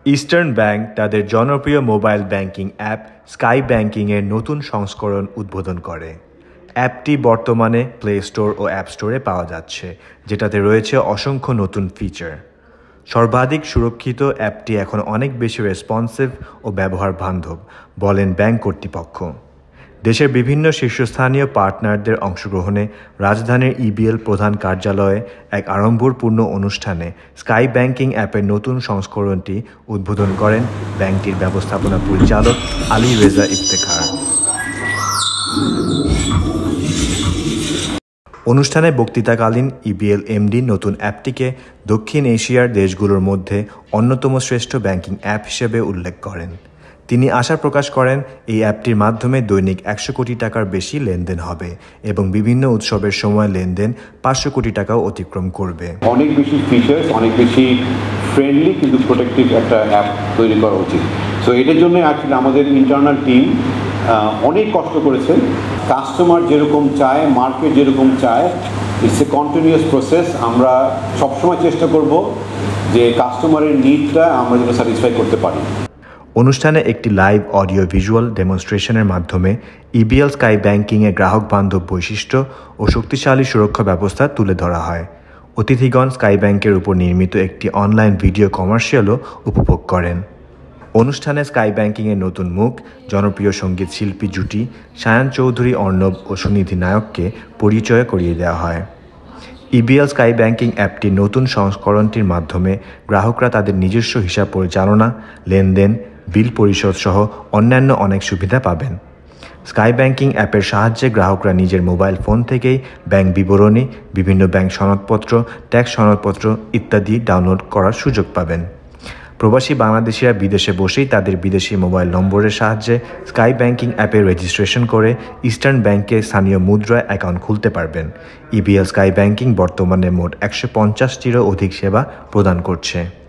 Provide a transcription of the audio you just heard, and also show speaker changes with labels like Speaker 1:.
Speaker 1: Eastern bank তাদের জনপ্রিয় mobile banking app sky ব্যাংকিংয়ের নতুন সংস্করণ উদ্বোধন করে। অ্যাপটি বর্তমানে প্লে স্টোর ও অ্যাপ স্টোরে পাওয়া যাচ্ছে, যেটাতে রয়েছে অসংখ্য নতুন ফিচার। সর্বাধিক সুরক্ষিত অ্যাপটি এখন অনেক বেশি রেসপন্সিভ ও ব্যবহার বান্ধব, বলেন ব্যাংক কর্তৃপক্ষ। দেশের বিভিন্ন শীর্ষস্থানীয় পার্টনারদের অংশগ্রহণে রাজধানীর ইবিএল প্রধান কার্যালয়ে এক আড়ম্বরপূর্ণ অনুষ্ঠানে স্কাই ব্যাংকিং অ্যাপের নতুন সংস্করণটি উদ্বোধন করেন ব্যাংকটির ব্যবস্থাপনা পরিচালক আলী রেজা ইফতেখার। অনুষ্ঠানে বক্তৃতাকালীন ইবিএল এমডি নতুন অ্যাপটিকে দক্ষিণ এশিয়ার দেশগুলোর মধ্যে অন্যতম শ্রেষ্ঠ ব্যাংকিং অ্যাপ হিসেবে উল্লেখ করেন। তিনি আশা প্রকাশ করেন এই অ্যাপটির মাধ্যমে দৈনিক 100 কোটি টাকার বেশি লেনদেন হবে এবং বিভিন্ন উৎসবের সময় লেনদেন 500 কোটি টাকাও অতিক্রম করবে।
Speaker 2: অনেক বেশি ফিচার্স, অনেক বেশি ফ্রেন্ডলি কিন্তু প্রোটেক্টিভ একটা অ্যাপ তৈরি করা উচিত। সো এটার জন্য অ্যাকচুয়ালি আমাদের ইন্টারনাল টিম অনেক কষ্ট করেছে। কাস্টমার যেরকম চায়, মার্কেট যেরকম চায়, ইটস এ কন্টিনিউয়াস প্রসেস। আমরা সবসময় চেষ্টা করব যে কাস্টমারের নিডটা আমরা যেন স্যাটিসফাই করতে পারি।
Speaker 1: অনুষ্ঠানে একটি লাইভ অডিও ভিজুয়াল ডেমনস্ট্রেশনের মাধ্যমে ইবিএল স্কাই ব্যাংকিংয়ের গ্রাহক বান্ধব বৈশিষ্ট্য ও শক্তিশালী সুরক্ষা ব্যবস্থা তুলে ধরা হয়। অতিথিগণ স্কাই ব্যাংকের উপর নির্মিত একটি অনলাইন ভিডিও কমার্শিয়ালও উপভোগ করেন। অনুষ্ঠানে স্কাই ব্যাংকিংয়ের নতুন মুখ, জনপ্রিয় সঙ্গীত শিল্পী জুটি সায়ান চৌধুরী, অর্ণব ও সুনিধি নায়ককে পরিচয় করিয়ে দেওয়া হয়। ইবিএল স্কাই ব্যাংকিং অ্যাপটির নতুন সংস্করণটির মাধ্যমে গ্রাহকরা তাদের নিজস্ব হিসাব পরিচালনা, লেনদেন, বিল পরিশোধ সহ অন্যান্য অনেক সুবিধা পাবেন। স্কাই ব্যাংকিং অ্যাপের সাহায্যে গ্রাহকরা নিজের মোবাইল ফোন থেকেই ব্যাংক বিবরণী, বিভিন্ন ব্যাংক সনদপত্র, ট্যাক্স সনদপত্র ইত্যাদি ডাউনলোড করার সুযোগ পাবেন। প্রবাসী বাংলাদেশিরা বিদেশে বসেই তাদের বিদেশি মোবাইল নম্বরের সাহায্যে স্কাই ব্যাংকিং অ্যাপে রেজিস্ট্রেশন করে ইস্টার্ন ব্যাংকে স্থানীয় মুদ্রায় অ্যাকাউন্ট খুলতে পারবেন। ইবিএল স্কাই ব্যাংকিং বর্তমানে মোট 150টিরও অধিক সেবা প্রদান করছে।